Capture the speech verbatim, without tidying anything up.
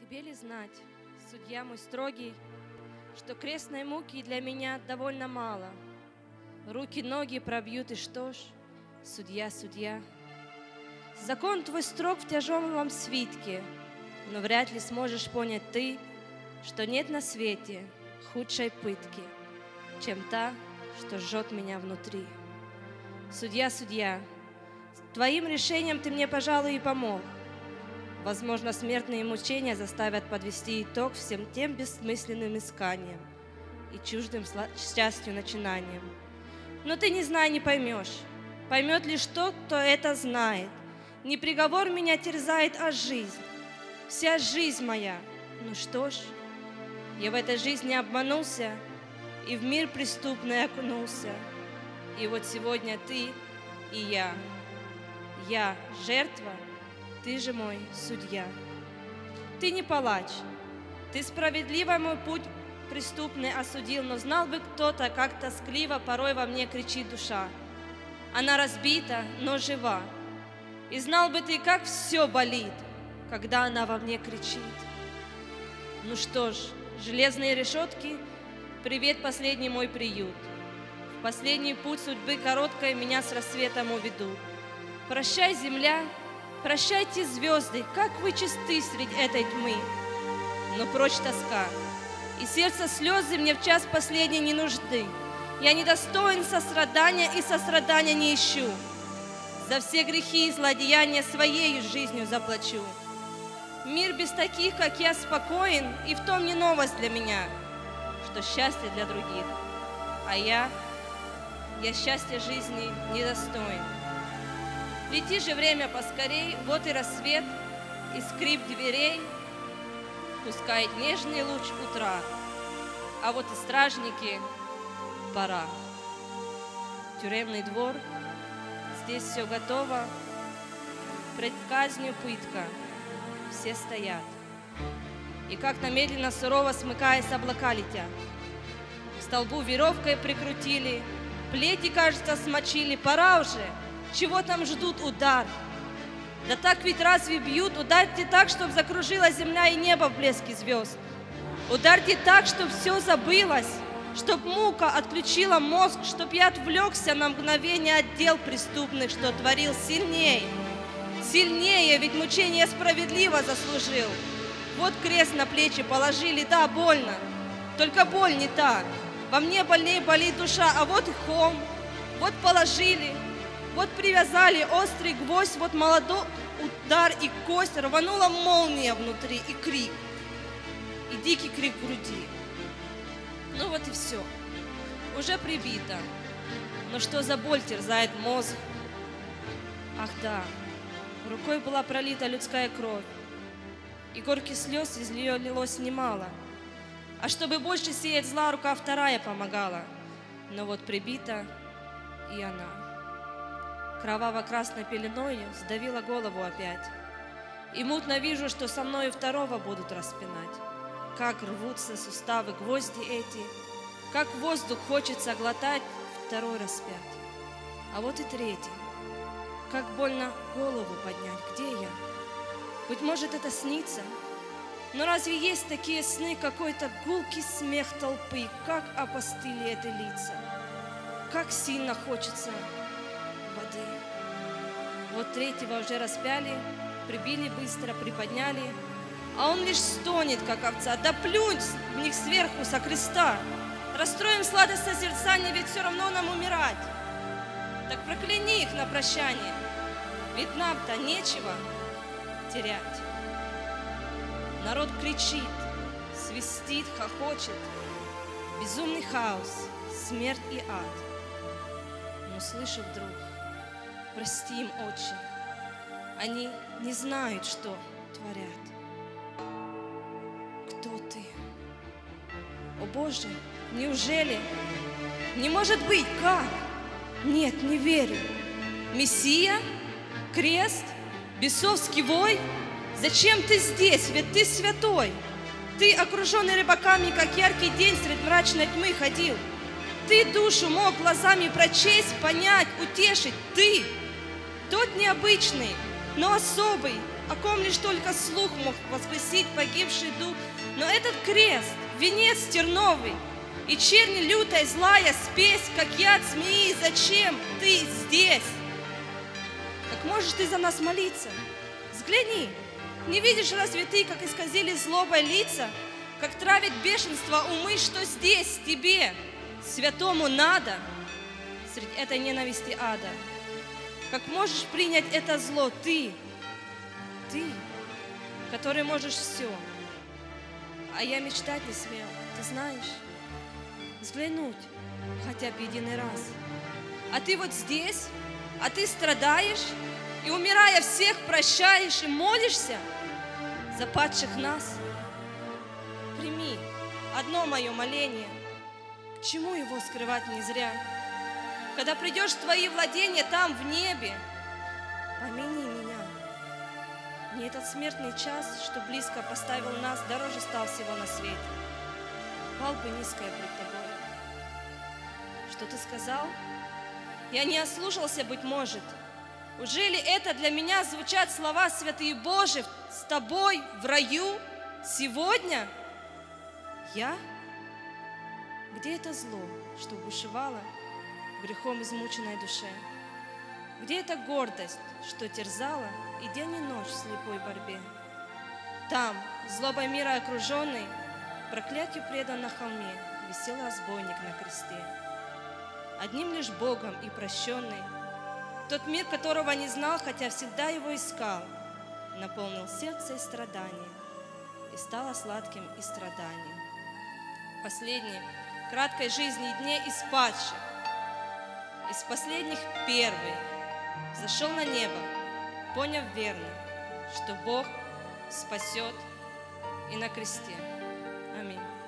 Тебе ли знать, судья мой строгий, что крестной муки для меня довольно мало? Руки, ноги пробьют, и что ж, судья, судья. Закон твой строг в тяжелом свитке, но вряд ли сможешь понять ты, что нет на свете худшей пытки, чем та, что жжет меня внутри. Судья, судья, твоим решением ты мне, пожалуй, и помог. Возможно, смертные мучения заставят подвести итог всем тем бессмысленным исканиям и чуждым счастью начинаниям. Но ты не знай, не поймешь. Поймет лишь тот, кто это знает. Не приговор меня терзает, а жизнь. Вся жизнь моя. Ну что ж, я в этой жизни обманулся и в мир преступный окунулся. И вот сегодня ты и я. Я жертва, ты же мой судья. Ты не палач, ты справедливо мой путь преступный осудил, но знал бы кто-то, как тоскливо порой во мне кричит душа. Она разбита, но жива. И знал бы ты, как все болит, когда она во мне кричит. Ну что ж, железные решетки, привет, последний мой приют. В последний путь судьбы короткой меня с рассветом уведут. Прощай, земля, прощайте, звезды, как вы чисты среди этой тьмы. Но прочь тоска, и сердце слезы мне в час последний не нужды. Я недостоин сострадания и сострадания не ищу. За все грехи и злодеяния своею жизнью заплачу. Мир без таких, как я, спокоен, и в том не новость для меня, что счастье для других, а я, я счастья жизни недостоин. Лети же время поскорей, вот и рассвет, и скрип дверей пускает нежный луч утра, а вот и стражники пора. Тюремный двор, здесь все готово, пред казнью пытка, все стоят. И как-то медленно, сурово смыкаясь, облака летят. К столбу веревкой прикрутили, плети, кажется, смочили, пора уже. Чего там ждут удар? Да так ведь разве бьют? Ударьте так, чтоб закружила земля и небо в блеске звезд. Ударьте так, чтоб все забылось, чтоб мука отключила мозг, чтоб я отвлекся на мгновение от дел преступных, что творил сильнее. Сильнее, ведь мучение справедливо заслужил. Вот крест на плечи положили, да, больно, только боль не та. Во мне больнее болит душа, а вот и хом, вот положили. Вот привязали острый гвоздь, вот молодой удар и кость, рванула молния внутри и крик, и дикий крик в груди. Ну вот и все, уже прибито, но что за боль терзает мозг? Ах да, рукой была пролита людская кровь, и горьких слез из нее лилось немало. А чтобы больше сеять зла, рука вторая помогала, но вот прибита и она. Кроваво-красной пеленою сдавила голову опять. И мутно вижу, что со мною второго будут распинать. Как рвутся суставы гвозди эти, как воздух хочется глотать, второй распят. А вот и третий. Как больно голову поднять, где я? Быть может, это снится? Но разве есть такие сны, какой-то гулкий смех толпы? Как опостыли эти лица? Как сильно хочется воды. Вот третьего уже распяли, прибили быстро, приподняли, а он лишь стонет, как овца. Да плюнь в них сверху со креста. Расстроим сладость созерцания, ведь все равно нам умирать. Так прокляни их на прощание, ведь нам-то нечего терять. Народ кричит, свистит, хохочет. Безумный хаос, смерть и ад. Но слышу вдруг: прости им, Отче, они не знают, что творят. Кто ты? О Боже, неужели? Не может быть, как? Нет, не верю. Мессия? Крест? Бесовский вой? Зачем ты здесь? Ведь ты святой. Ты, окруженный рыбаками, как яркий день средь мрачной тьмы ходил. Ты душу мог глазами прочесть, понять, утешить. Ты, тот необычный, но особый, о ком лишь только слух мог воскресить погибший дух. Но этот крест, венец терновый, и черни лютая, злая спесь, как яд змеи, зачем ты здесь? Как можешь ты за нас молиться? Взгляни, не видишь разве ты, как исказили злобой лица, как травит бешенство умы, что здесь тебе, святому, надо среди этой ненависти ада? Как можешь принять это зло ты, ты, который можешь все, а я мечтать не смел, ты знаешь, взглянуть хотя бы единый раз. А ты вот здесь, а ты страдаешь, и, умирая, всех прощаешь и молишься за падших нас. Прими одно мое моление, к чему его скрывать не зря. Когда придешь в твои владения там, в небе, помяни меня. Не этот смертный час, что близко поставил нас, дороже стал всего на свете. Пал бы низкое пред тобой. Что ты сказал? Я не ослушался, быть может. Ужели это для меня звучат слова святые Божии с тобой в раю сегодня? Я? Где это зло, что бушевало в грехом измученной душе? Где эта гордость, что терзала и день и ночь в слепой борьбе? Там, злобой мира окруженный, проклятию предан на холме, висел разбойник на кресте. Одним лишь Богом и прощенный, тот мир, которого не знал, хотя всегда его искал, наполнил сердце и страдания, и стало сладким и страданием. Последней, краткой жизни дней из падших, из последних первый, зашел на небо, поняв верно, что Бог спасет и на кресте. Аминь.